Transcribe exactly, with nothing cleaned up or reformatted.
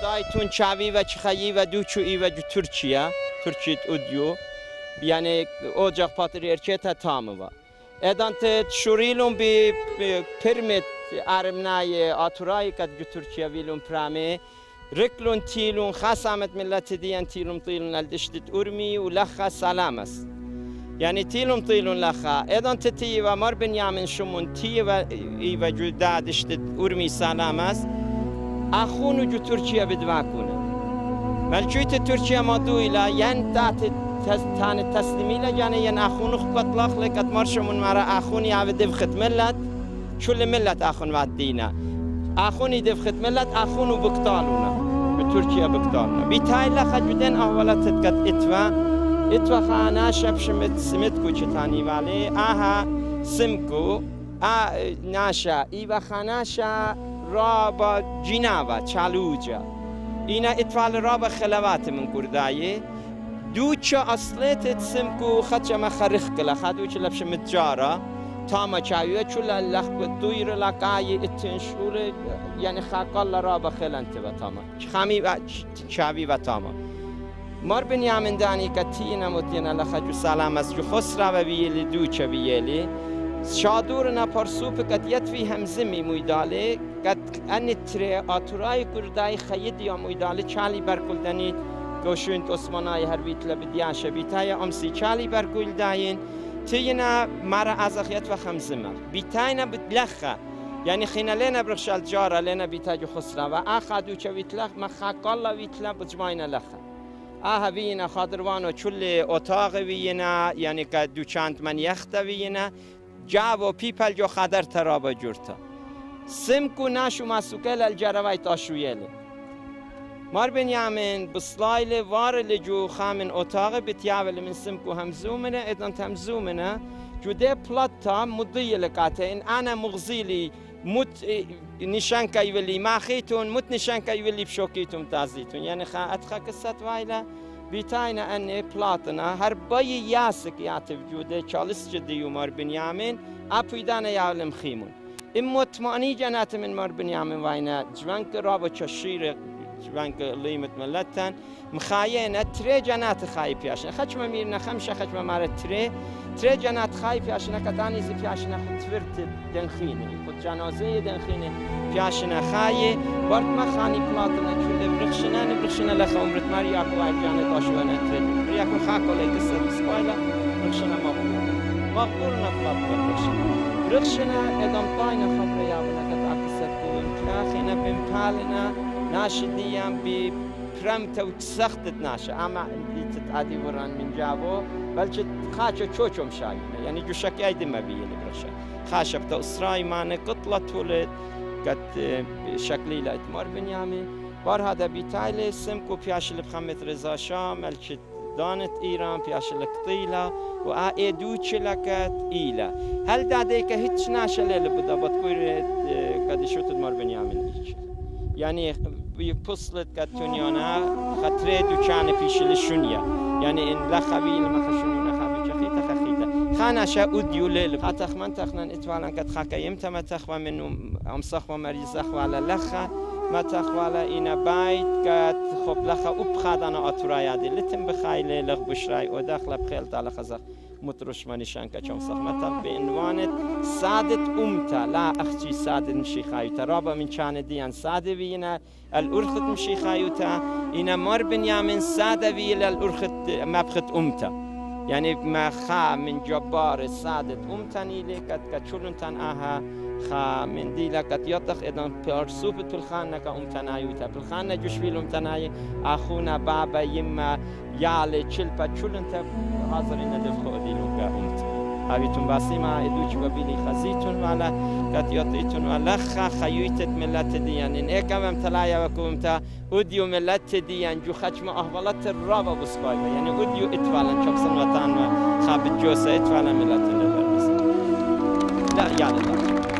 دایتون چاوی و چخایی و دوچویی و ترکیه ترکیت اودیو yani ocak patriarcheta tamıva. Edante şurilum bi permit armnaye aturay kad Türkiye vilum prame riklun tilun khasamet milleti diyen tilum tilun aldiştit urmi u lakha salamas. Yani tilum tilun lakha edante tiye ve mar benyamin şumun tiye ve ve cüda diştit urmi salamas. Akhunu ju Türkiye bidvakune. Melçüte Türkiye maduyla yen tatit تان تسلیمی لجانه ین آخون خبط لاخ لکت مرشمون مرا آخونی عود دفخت ملت شل ملت آخون واد دینا آخونی دفخت ملت آخونو بقتالونا به ترکیه بقتالونا بیتای لخ جدن اولت تکت اتوا اتوا خانه شب شمت سمت کو چتانی واله آها سمکو آ ناشا ایوا خانه شا رابا جنابا چالوجا اینا اتوال رابا خلوات من کردایه دوچه اصلیت سمکو خدش ما خرخ کلا خدوچ لبش متجارا تاما چایو چول لخ دویر لقای اتنشور یعنی خاقال را بخلنت و تاما خامی و چاوی و تاما مار بنیامین دانی کتینا متینا لخجو سلام از جو خسرا و ویلی دوچه ویلی شادور نا پرسوپ کت یتفی همزمی مویداله کت ان تری آتورای کردای خید یا مویداله چالی برکلدنی گوشوند عثمانای هر بیت لبدیاش بیتای امسی چالی برکول داین تینا مرا ازخیت و خمسمه بیتاینا بتلخه یعنی خینا لنا برخشال جارا لنا بیتاج خسرا و آخادو چه بیتلخ مخاقالا بیتلا بجمعینا لخه آها وینا خادروانو چول اتاق وینا یعنی که دو چند من یخت وینا جا و پیپل جو خادر ترابا جورتا سمکو ناشو مسوکل الجروای تاشویله مار بنیامین بسلایل وار لجو خامن اتاق بتیاول من سمکو همزومنه ادان همزومنه جوده پلاتا مضی لقاته این انا مغزیلی مت نشان کایولی ما خیتون مت نشان کایولی بشوکیتون تازیتون یعنی خا اتخا قصت وایلا بیتاینا ان پلاتنا هر بای یاسک یاتف جوده چالس جدیو مار بنیامین اپیدانه یالم خیمون این مطمئنی جنات من مار بنیامین واینا جوانک رابو چشیر جوانك ليمت ملتن مخاينة تري جنات خاي بياشنا خدش ما ميرنا خمسة خدش ما مارت تري تري جنات خاي بياشنا كتاني زي بياشنا خد تفرت دنخيني خد جنازة دنخيني بياشنا خاي برد ما خاني بلاطنا كل برخشنا نبرخشنا لخا عمرت مرياكو وايد جانت عشوانا تري مرياكو خاكو ليك السر سبايلا برخشنا مقبول مقبولنا بلاطنا برخشنا برخشنا ادام طاينا خبر يابنا كتاكسد كوين كلاخينا بمحالنا ناشديان بفرمت وتسختت ناشا اما اللي تتعدي وران من جابو بلش خاشة شوشم شايفنا يعني جو شكاي دم بيني برشا خاشة بتا اسراي ماني قطلة تولد قد شكلي لا اتمر بنيامين بار هذا بيتايلي سمكو بياش بخمت رضا شام ملش دانت ايران بياش القطيلة وآي دوتش لكت ايلا هل داديك هيتش ناشا ليلة بدا بتكوير قد شوت اتمر بنيامين ايش يعني بيبصلت كتونيانا خطرة دوچان پیشلشونیا يعني إن لا خبيل ما خشونينا خبي خخيتا خخيتا خانا شا أوديو ليل خاتخ من تخنن إتوالا كت خاكا يمتى ما تخوى منو أم صخوى مريض صخوى على لخا ما تخوى على إنا بايت كت خب لخا أبخادنا أطرايا دي لتم بخايلة لغ بشراي وداخل بخيلت على خزخ متروش منشان كشوم صخمتها بعنوان سادة أمتا لا أختي سادة مشيخايوتا رابا من كان ديان سادة وينا الأرخت مشيخايوتا إنا مر بنيامين سادة ويلا الأرخت مبخت أمتا يعني ما خا من جبار سادة أمتا نيلي كت كتشولن تن آها خا من ديلا كت يطخ إدان بارسوب تلخانة كأمتنايوتا تلخانة جشويل أمتناي أخونا بابا يما يالي تشلبا تشولن تب حاضرين ندفخو ديلو كأمت هاويتون باسيما إدوش وبيلي خزيتون ولا كت يطيتون ولا خا خيويتت ملت ديان إن إيكا ممتلايا وكومتا أوديو ملت ديان جو خشم أهوالات الرابا بسقايبا يعني أوديو إتوالا شخصا وطان وخابت جوسا إتوالا ملت ندر لا يعني